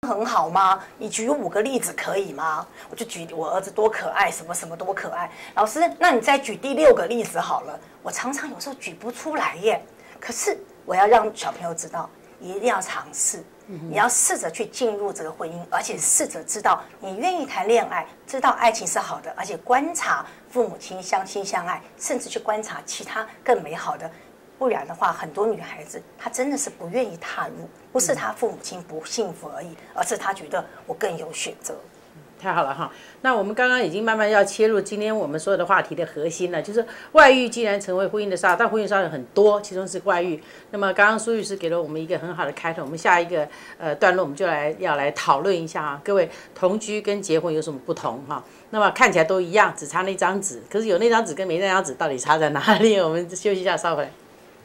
很好吗？你举5个例子可以吗？我就举我儿子多可爱，什么什么多可爱。老师，那你再举第6个例子好了。我常常有时候举不出来耶。可是我要让小朋友知道，一定要尝试。你要试着去进入这个婚姻，而且试着知道你愿意谈恋爱，知道爱情是好的，而且观察父母亲相亲相爱，甚至去观察其他更美好的。不然的话，很多女孩子她真的是不愿意踏入，不是她父母亲不幸福而已，而是她觉得我更有选择。 太好了哈，那我们刚刚已经慢慢要切入今天我们所有的话题的核心了，就是外遇既然成为婚姻的杀，但婚姻杀有很多，其中是外遇。那么刚刚苏律师给了我们一个很好的开头，我们下一个段落我们就要来讨论一下啊，各位同居跟结婚有什么不同哈？那么看起来都一样，只差那张纸，可是有那张纸跟没那张纸到底差在哪里？我们休息一下，稍回来。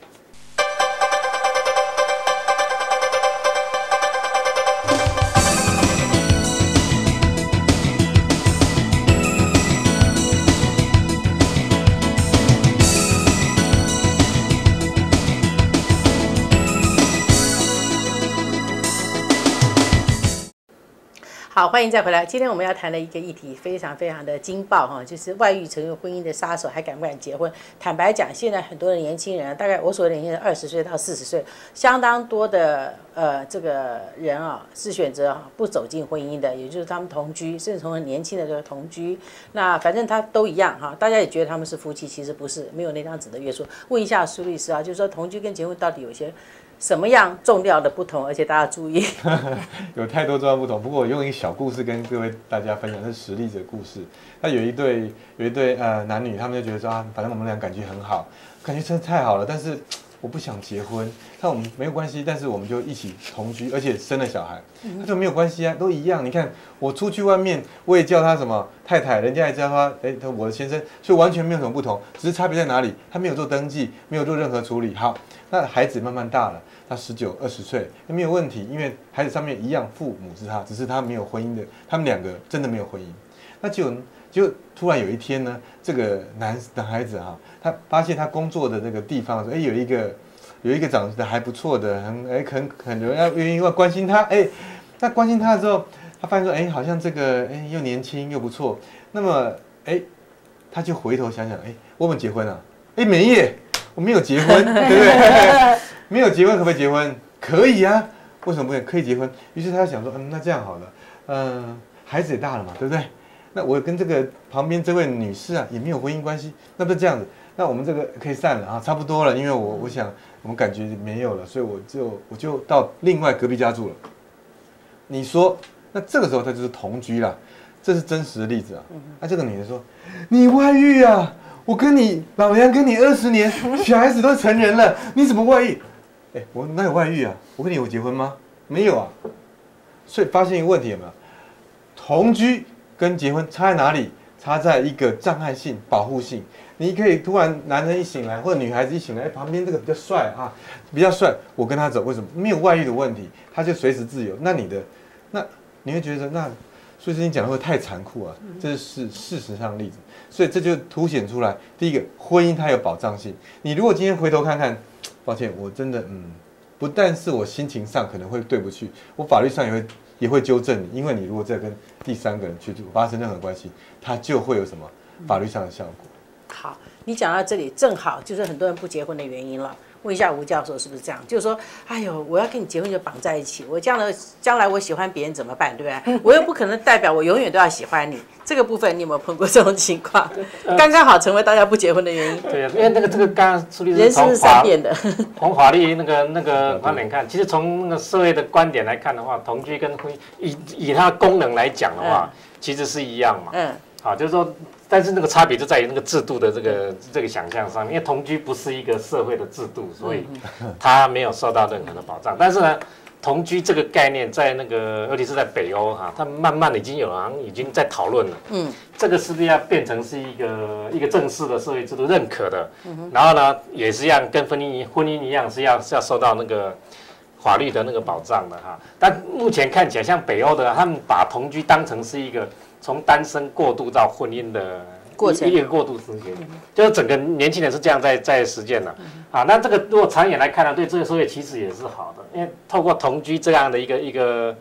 好，欢迎再回来。今天我们要谈的一个议题非常非常的劲爆哈，就是外遇成为婚姻的杀手，还敢不敢结婚？坦白讲，现在很多的年轻人，大概我所谓的年轻人20岁到40岁，相当多的这个人啊是选择不走进婚姻的，也就是他们同居，甚至从很年轻的这个同居，那反正他都一样哈，大家也觉得他们是夫妻，其实不是，没有那张纸的约束。问一下苏律师啊，就是说同居跟结婚到底有些什么样重要的不同，而且大家注意。 有太多重要不同。不过我用一个小故事跟各位大家分享，是实例者故事。那有一对男女，他们就觉得说啊，反正我们俩感觉很好，感觉真的太好了，但是我不想结婚。那我们没有关系，但是我们就一起同居，而且生了小孩。他说没有关系啊，都一样。你看我出去外面，我也叫他什么太太，人家也叫他我的先生，所以完全没有什么不同，只是差别在哪里？他没有做登记，没有做任何处理。好，那孩子慢慢大了。他19、20岁没有问题，因为孩子上面一样，父母是他，只是他没有婚姻的，他们2个真的没有婚姻。那就突然有一天呢，这个男孩子哈，他发现他工作的这个地方，有一个长得还不错的，很有人愿意关心他，那关心他的时候，他发现说，好像这个又年轻又不错，那么他就回头想想，我们结婚啊？没耶，我没有结婚，对不对？没有结婚可不可以结婚？可以啊，为什么不可以？可以结婚。于是他想说，那这样好了，孩子也大了嘛，对不对？那我跟这个旁边这位女士啊，也没有婚姻关系，那不是这样子？那我们这个可以散了啊，差不多了，因为我想我们感觉没有了，所以我就到另外隔壁家住了。你说，那这个时候他就是同居了，这是真实的例子啊。那这个女的说，你外遇啊？我跟你老娘跟你20年，小孩子都成人了，你怎么外遇？我哪有外遇啊？我跟你有结婚吗？没有啊。所以发现一个问题有没有？同居跟结婚差在哪里？差在一个障碍性、保护性。你可以突然男人一醒来，或者女孩子一醒来，旁边这个比较帅啊，比较帅，我跟他走，为什么？没有外遇的问题，他就随时自由。那你会觉得那，所以你讲的会太残酷啊，这是事实上的例子。所以这就凸显出来，第一个，婚姻它有保障性。你如果今天回头看看，抱歉，我真的不但是我心情上可能会对不去，我法律上也会纠正你，因为你如果再跟第3个人去发生任何关系，它就会有什么法律上的效果。 好，你讲到这里，正好就是很多人不结婚的原因了。问一下吴教授是不是这样？就是说，哎呦，我要跟你结婚就绑在一起，我将来我喜欢别人怎么办，对不对？我又不可能代表我永远都要喜欢你。这个部分你有没有碰过这种情况？刚刚好成为大家不结婚的原因。 对啊，因为这个刚刚苏律师人生是善变的， 从法律那个观点看，其实从那个社会的观点来看的话，同居跟婚姻以它的功能来讲的话，其实是一样嘛。好，就是说。但是那个差别就在于那个制度的这个想象上面，因为同居不是一个社会的制度，所以它没有受到任何的保障。但是呢，同居这个概念在那个，尤其是在北欧哈，它慢慢的已经有人已经在讨论了。这个是不是要变成是一个正式的社会制度认可的？然后呢，也是一样跟婚姻一样是要受到那个法律的那个保障的哈。但目前看起来，像北欧的，他们把同居当成是一个从单身过渡到婚姻的一个过渡时间，就是整个年轻人是这样在实践的啊。那这个如果长远来看呢，对这个社会其实也是好的，因为透过同居这样的一个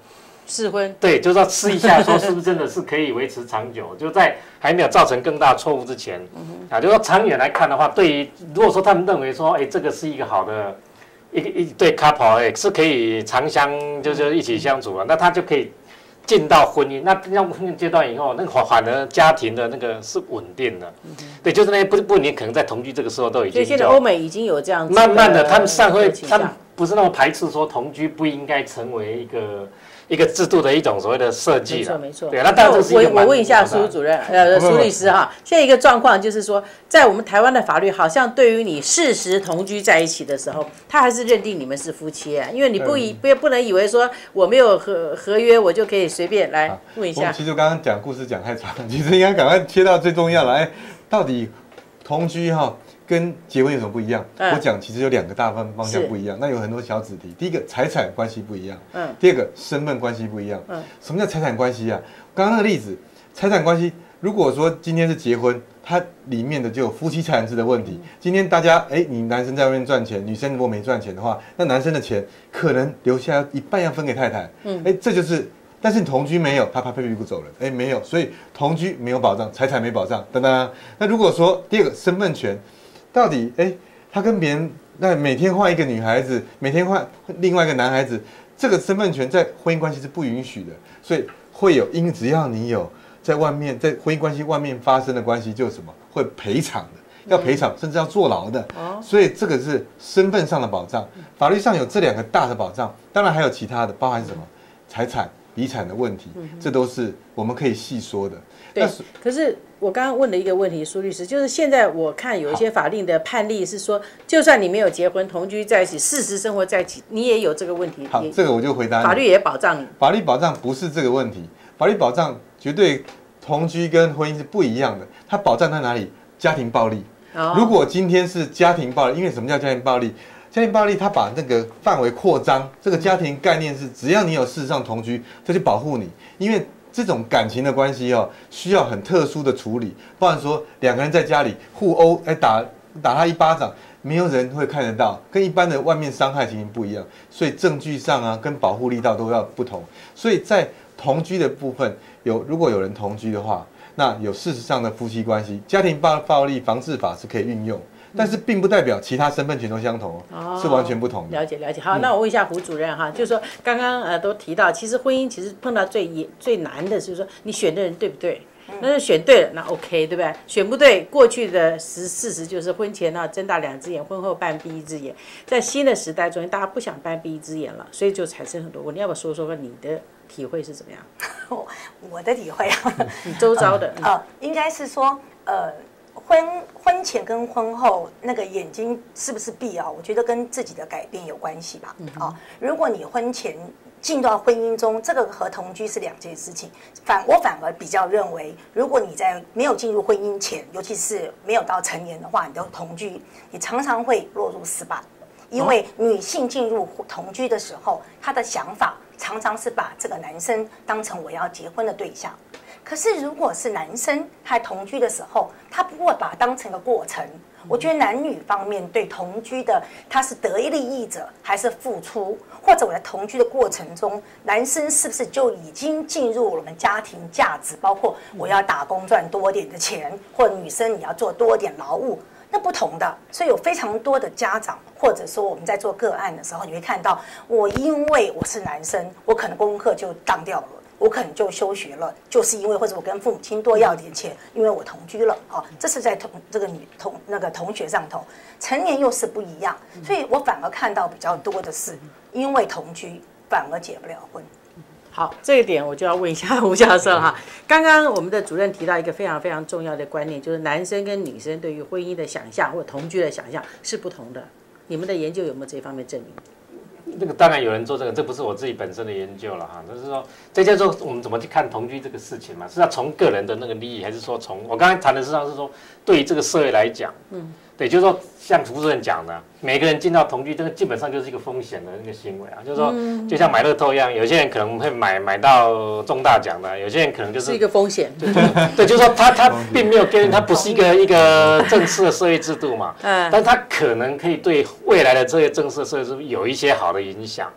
试婚， 对，就是要试一下，说是不是真的是可以维持长久，就在还没有造成更大错误之前，啊，就说长远来看的话，对于如果说他们认为说，哎，这个是一个好的一对 couple， 是可以长相就是一起相处的，那他就可以进到婚姻。那进到婚姻阶段以后，那个反而家庭的那个是稳定的，对，就是那些不稳定，可能在同居这个时候都已经。 所以现在欧美已经有这样子， 慢慢的，他们上会，他们不是那么排斥说同居不应该成为一个制度的一种所谓的设计了， 没错。 对，那当然是我问一下苏主任，苏律师哈，现在一个状况就是说，在我们台湾的法律，好像对于你事实同居在一起的时候，他还是认定你们是夫妻啊，因为你不能以为说我没有合约，我就可以随便来问一下。 其实我刚刚讲故事讲太长了，其实应该赶快切到最重要了，哎，到底同居哈？跟结婚有什么不一样？我讲其实有2个大方向不一样，那有很多小子题。第一个财产关系不一样，第二个身份关系不一样。什么叫财产关系啊？刚刚那个例子，财产关系，如果说今天是结婚，它里面的就有夫妻财产制的问题。今天大家，你男生在外面赚钱，女生如果没赚钱的话，那男生的钱可能留下一半要分给太太。这就是。但是你同居没有，他怕被屁股走人，没有，所以同居没有保障，财产没保障，等等。那如果说第二个身份权。到底他跟别人那每天换一个女孩子，每天换另外一个男孩子，这个身份权在婚姻关系是不允许的，所以会有，因为只要你有在外面在婚姻关系外面发生的关系，就什么会赔偿的，要赔偿甚至要坐牢的，所以这个是身份上的保障，法律上有这2个大的保障，当然还有其他的，包含什么财产、遗产的问题，这都是我们可以细说的。 对，可是我刚刚问了一个问题，苏律师，就是现在我看有一些法令的判例是说，就算你没有结婚，同居在一起，事实生活在一起，你也有这个问题。 好，这个我就回答你。 法律也保障你。 法律保障不是这个问题，法律保障绝对同居跟婚姻是不一样的。它保障在哪里？家庭暴力。如果今天是家庭暴力，因为什么叫家庭暴力？家庭暴力，它把那个范围扩张，这个家庭概念是，只要你有事实上同居，这就保护你，因为。这种感情的关系需要很特殊的处理，不然说2个人在家里互殴，打他一巴掌，没有人会看得到，跟一般的外面伤害情形不一样，所以证据上跟保护力道都要不同。所以在同居的部分，如果有人同居的话，那有事实上的夫妻关系，家庭暴力防治法是可以运用。但是并不代表其他身份权都相同是完全不同的。 了解。好，那我问一下胡主任哈，就是说刚刚都提到，其实婚姻其实碰到最难的就是说你选的人对不对？那就选对了，那 OK 对不对？选不对，过去的事实就是婚前睁大2只眼，婚后半闭1只眼。在新的时代中，大家不想半闭1只眼了，所以就产生很多问题。要不要说说你的体会是怎么样？ 我的体会啊， 你周遭的应该是说婚前跟婚后那个眼睛是不是闭啊？我觉得跟自己的改变有关系吧。如果你婚前进到婚姻中，这个和同居是2件事情。我反而比较认为，如果你在没有进入婚姻前，尤其是没有到成年的话，你的同居，你常常会落入失败。因为女性进入同居的时候，她的想法常常是把这个男生当成我要结婚的对象。可是如果是男生他同居的时候，他不会把它当成一个过程。我觉得男女方面对同居的，他是得利益者还是付出，或者我在同居的过程中，男生是不是就已经进入我们家庭价值，包括我要打工赚多点的钱，或者女生你要做多点劳务，那不同的。所以有非常多的家长，或者说我们在做个案的时候，你会看到，因为我是男生，我可能功课就当掉了。我可能就休学了，就是因为或者我跟父母亲多要点钱，因为我同居了这是在同学上头，成年又是不一样，所以我反而看到比较多的是，因为同居反而结不了婚。 好，这一点我就要问一下胡教授哈。刚刚我们的主任提到一个非常非常重要的观念，就是男生跟女生对于婚姻的想象或同居的想象是不同的。你们的研究有没有这方面证明？ 那个当然有人做这个，这不是我自己本身的研究了哈。就是说，这叫做我们怎么去看同居这个事情嘛？是要从个人的那个利益，还是说从我刚才谈的实际上是说，对于这个社会来讲，对，就是说像胡主任讲的，每个人进到同居，这个基本上就是一个风险的那个行为啊。就是说，就像买乐透一样，有些人可能会买到中大奖的，有些人可能就是一个风险。 对，就是说他并没有跟他不是一个正式的社会制度嘛，但他可能可以对未来的这些正式的社会制度有一些好的影响。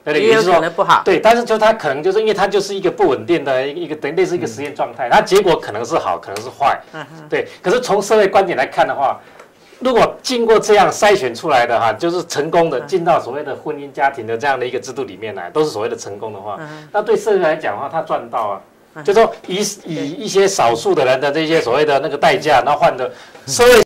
对， 也有可能不好。 对，但是就它可能就是因为它就是一个不稳定的一个等于类似一个实验状态，它结果可能是好，可能是坏。对，可是从社会观点来看的话，如果经过这样筛选出来的哈，就是成功的进到所谓的婚姻家庭的这样的一个制度里面来，都是所谓的成功的话，那对社会来讲的话，他赚到啊。就说以一些少数的人的这些所谓的那个代价，然后换的社会